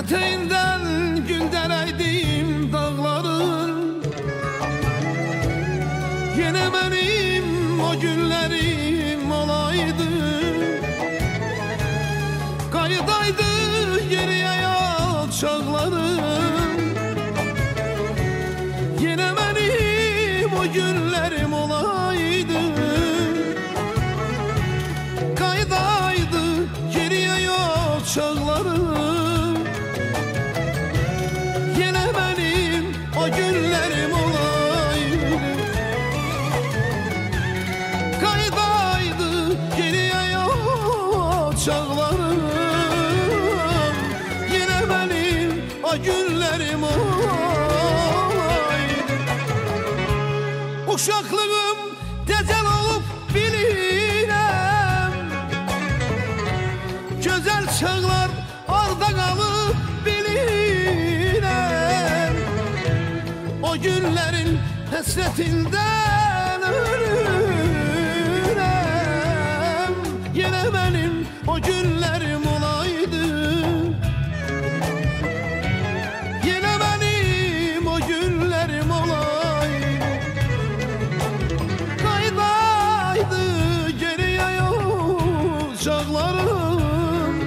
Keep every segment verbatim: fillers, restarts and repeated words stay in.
Eteğinden gül dereydim dağların, yine benim o günlerim olaydı. Kaydaydı geriye yol çağlarım, yine benim o günlerim olaydı. Kaydaydı geriye yol çağlarım, yine benim o günlerim olaydı. Kaydaydı geriye yol çağlarım, yine benim o günlerim olaydı. Uşaklığım tecel olup bilirəm, güzel çağlar orada kalıp bilirəm. O günlerin hasretinden ölürəm, yine benim o günlerim olaydı. Yine benim o günlerim olaydı. Kaydaydı geriye yol çağlarım,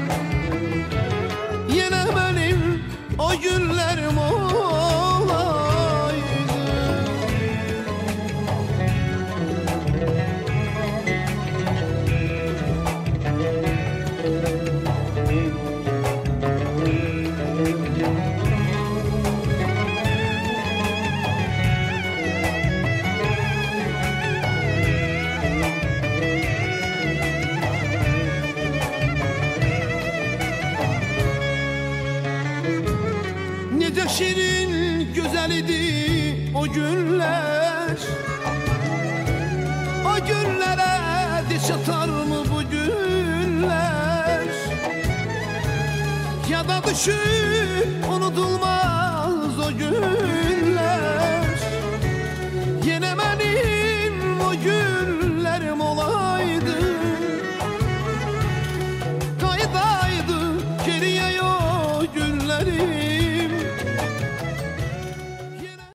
yine benim o günlerim olaydı. Nece şirin güzel idi o günler, o günlere diş atar mı bu günler? Ya da düşüp unutulmaz o gün.